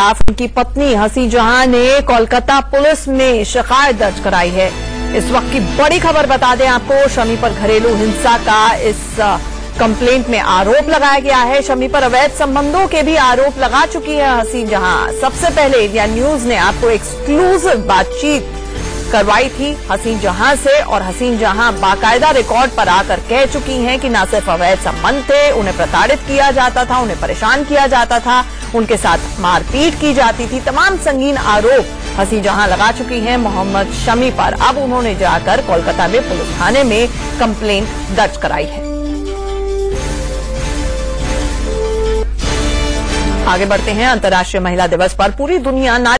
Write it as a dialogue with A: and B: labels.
A: खिलाफ उनकी पत्नी हसी जहां ने कोलकाता पुलिस में शिकायत दर्ज कराई है। इस वक्त की बड़ी खबर बता दें आपको, शमी पर घरेलू हिंसा का इस कंप्लेंट में आरोप लगाया गया है। शमी पर अवैध संबंधों के भी आरोप लगा चुकी है हसी जहां। सबसे पहले इंडिया न्यूज ने आपको एक्सक्लूसिव बातचीत करवाई थी हसीन जहां से, और हसीन जहां बाकायदा रिकॉर्ड पर आकर कह चुकी हैं कि न सिर्फ अवैध संबंध थे, उन्हें प्रताड़ित किया जाता था, उन्हें परेशान किया जाता था, उनके साथ मारपीट की जाती थी। तमाम संगीन आरोप हसीन जहां लगा चुकी हैं मोहम्मद शमी पर। अब उन्होंने जाकर कोलकाता में पुलिस थाने में कंप्लेंट दर्ज कराई है। आगे बढ़ते हैं। अंतर्राष्ट्रीय महिला दिवस पर पूरी दुनिया